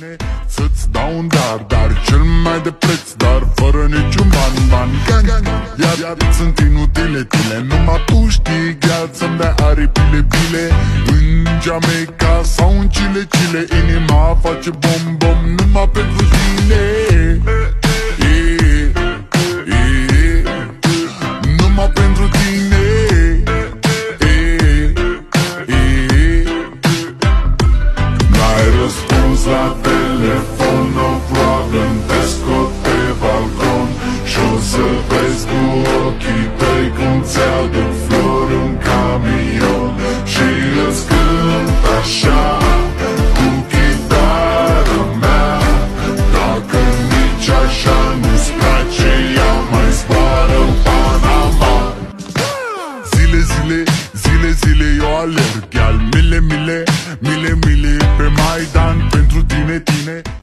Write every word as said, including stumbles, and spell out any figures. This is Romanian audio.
tine, să-ți dau un dar, dar cel mai de preț, dar fără niciun ban, ban, gang, gang. Iar, iar sunt inutile tine, numai tu știi, gheață să-mi dai aripile, bile. În Jamaica sau în Chile, Chile, inima face bom, bom, numai pentru tine. Numai pentru tine. N-ai răspuns la telefon, no problem, te scot pe balcon și-o să vezi cu ochii tăi cum ți-aduc flori în camion și îți cânt așa cu chitară mea. Dacă nici așa nu-ți place, ea mai zboară în Panama. Zile, zile, zile, zile eu alerg, iar mile, mile, mile, mile pe Maidan pentru tine, tine.